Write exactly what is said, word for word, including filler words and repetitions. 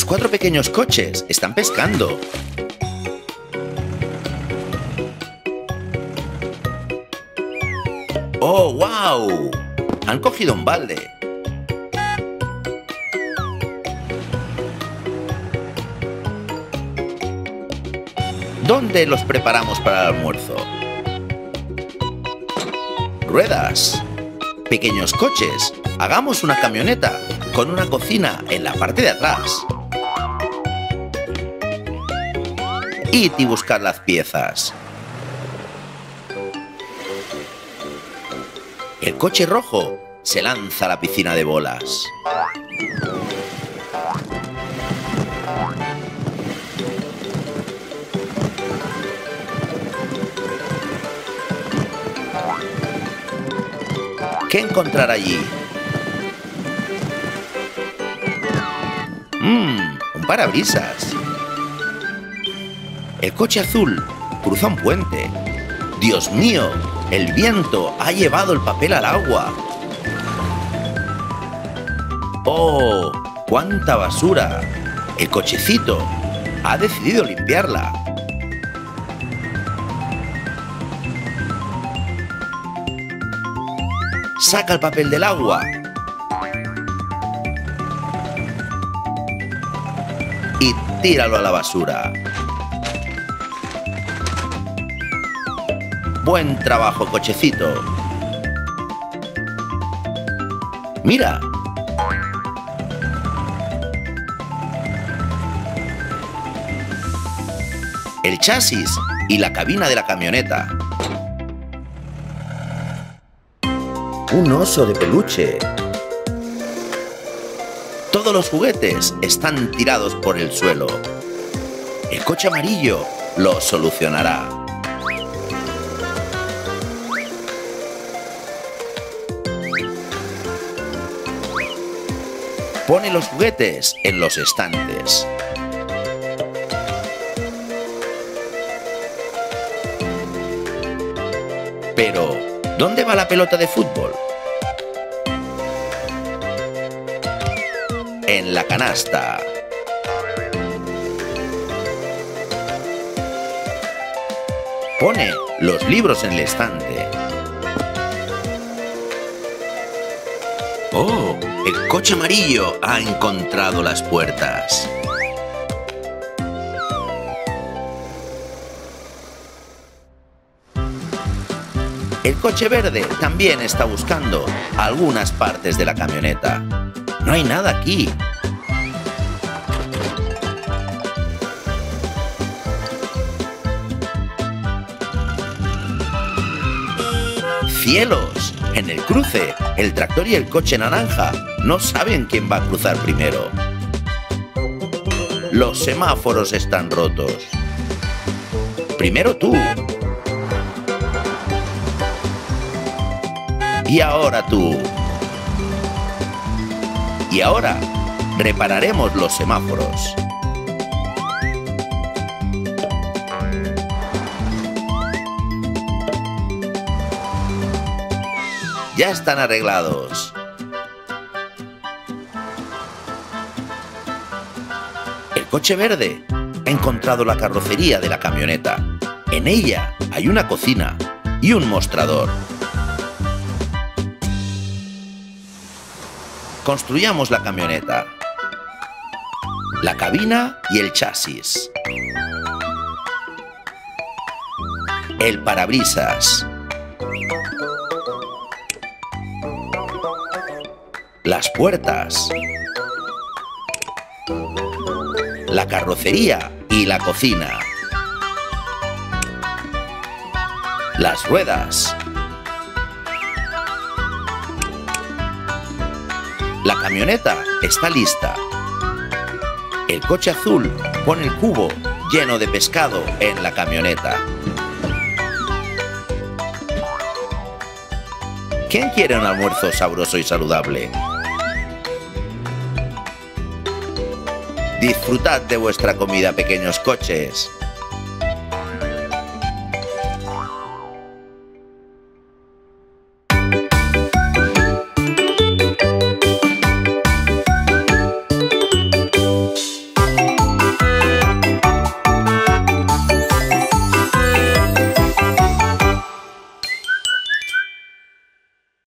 cuatro pequeños coches están pescando. ¡Oh, wow! Han cogido un balde. ¿Dónde los preparamos para el almuerzo? Ruedas. Pequeños coches. Hagamos una camioneta con una cocina en la parte de atrás. Id y buscar las piezas. El coche rojo se lanza a la piscina de bolas. ¿Qué encontrar allí? Mmm, un parabrisas. El coche azul cruza un puente. ¡Dios mío! El viento ha llevado el papel al agua. ¡Oh! ¡Cuánta basura! El cochecito ha decidido limpiarla. Saca el papel del agua. Y tíralo a la basura. Buen trabajo, cochecito. Mira. El chasis y la cabina de la camioneta. Un oso de peluche. Todos los juguetes están tirados por el suelo. El coche amarillo lo solucionará. Pone los juguetes en los estantes. Pero, ¿dónde va la pelota de fútbol? En la canasta. Pone los libros en el estante. ¡Oh! El coche amarillo ha encontrado las puertas. El coche verde también está buscando algunas partes de la camioneta. No hay nada aquí. ¡Cielos! En el cruce, el tractor y el coche naranja no saben quién va a cruzar primero. Los semáforos están rotos. Primero tú. Y ahora tú. Y ahora repararemos los semáforos. Ya están arreglados. El coche verde ha encontrado la carrocería de la camioneta. En ella hay una cocina y un mostrador. Construyamos la camioneta, la cabina y el chasis, el parabrisas, las puertas, la carrocería y la cocina, las ruedas. La camioneta está lista. El coche azul pone el cubo lleno de pescado en la camioneta. ¿Quién quiere un almuerzo sabroso y saludable? Disfrutad de vuestra comida, pequeños coches.